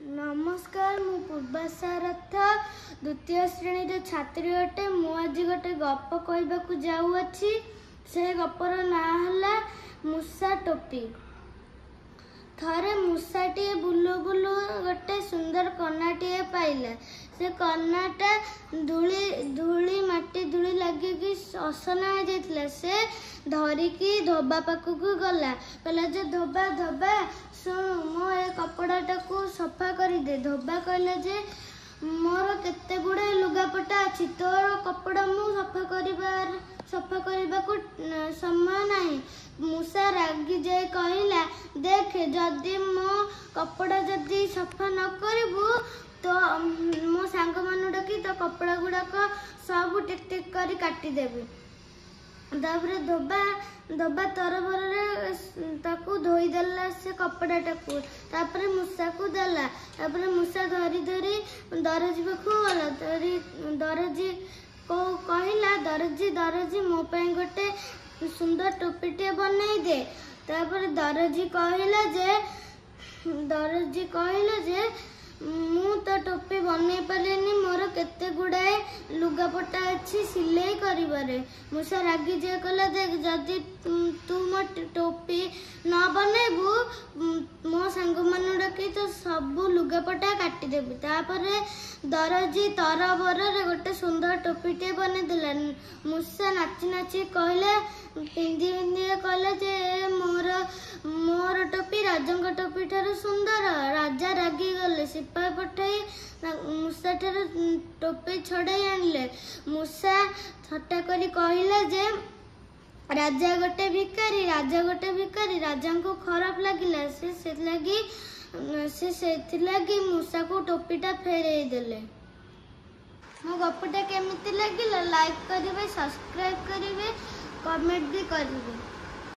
नमस्कार मु पूर्वासारथ द्वितीय श्रेणी छात्री अटे। मु आज गोटे गप कहबाकू जाऊँगी। से गपर ना है मूषा टोपी। थरे मूषाटे बुलु बुलु गोटे सुंदर कन्नाटे पाइला। से कन्नाटा धूली माटी धूली लगे असना हो जाता। से धरिकी धोबा पाखक गला कहला जे धोबा धोबा शुण मो ए कपड़ाटा को सफा कर दे। धोबा कहला जे मोर केते गुड़े लुगापटा अच्छी तोर कपड़ा मु सफा करने को समय नहीं। मूषा रागी जाए कहला देख जदि मो कपड़ा जदि सफा न करू तो मो सांग मान डाकी तो कपड़ा गुड़ाक सब टिक टिक कर काटिदेवी। तापर धोबा तरबरे ताकू धोईदेला से कपड़ाटा को। तापर मूषा को देला। तापर मूषा धरी धरी दरजी पाखु गला। दरजी को कहला दरजी दरजी मो ପାଇଁ गोटे सुंदर टोपीटे बनई दे। तापर दरजी कहला जे मु तो टोपी बनई पारेनी मोर केते गुड़ाए लुगापटा अच्छी सिलाई करिबारे। मूषा रागी जे कहला देख जदि तू मो टोपी न बनैबू मो सांग मान डाकी तो सब लुगापटा काटी देबी। तापरे दरजी तरबर गोटे सुंदर टोपीटे बने देला। मूषा नाची नाची कहला पिंधि पिंधि कहला जे मोर टोपी राजंग टोपी ठारू सुंदर। राजा रागी गले सिपाही पठाई मूषा ठारू टोपी छड़ाई आनले। मूषा थट्टा करी कहला जे राजा गोटे भिकारी राजा को खराब लगिला। से लगी मूषा को टोपीटा फेरई देले। मो गपटा केमिति लगिला लाइक करिवे सब्सक्राइब करिवे कमेंट भी करिवे।